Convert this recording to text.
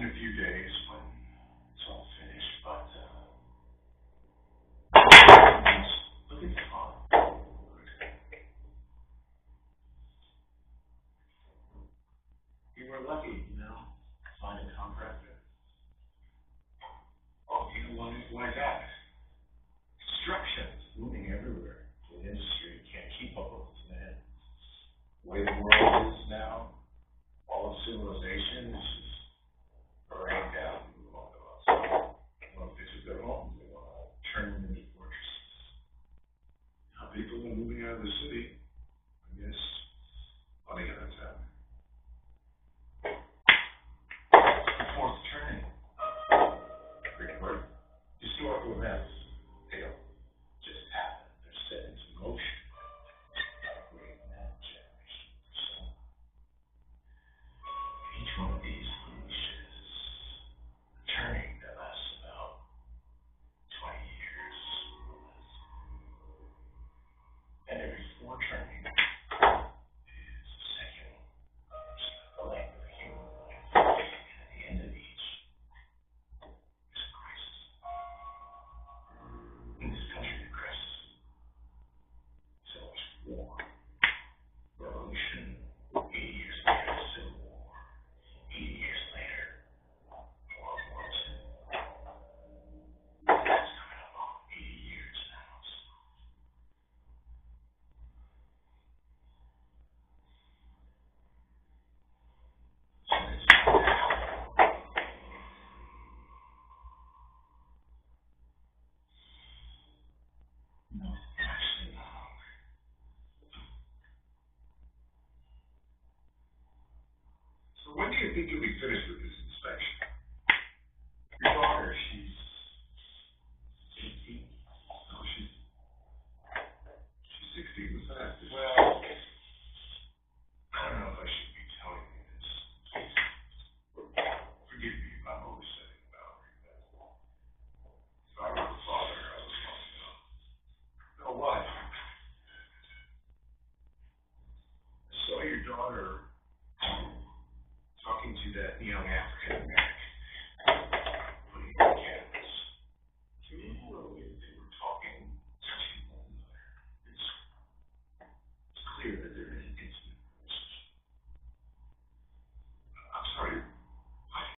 in a few days when it's all finished, but look at fun. You were lucky, to find a contractor. Oh, why that? Construction is booming everywhere. The industry can't keep up with this demand. The way the world is now, all of civilization is just burning down people want to us. They want to fix up their homes. They want to turn them into fortresses. Now people are moving out of the city. I guess money that's happening. The fourth turning. Great word. Historical events. They don't just happen. They're set into motion. Great man generation. So each one of these unleashes a turning that lasts about 20 years or less. And every four turning is a second the length of a human life. And at the end of each is a crisis. In this country, the crisis is always war. Revolution. 80 years later, Civil War. 80 years later, World War II. That's coming up on 80 years now. So it's no, actually not. So when do you think you'll be finished with this inspection? Your daughter, she's 18. No, she's 16. What's that? Well, I don't know if I should be telling you this. Forgive me if I'm overstepping the boundary, but if I were the father, I would want to know. No, what? I saw your daughter talking to that young African American.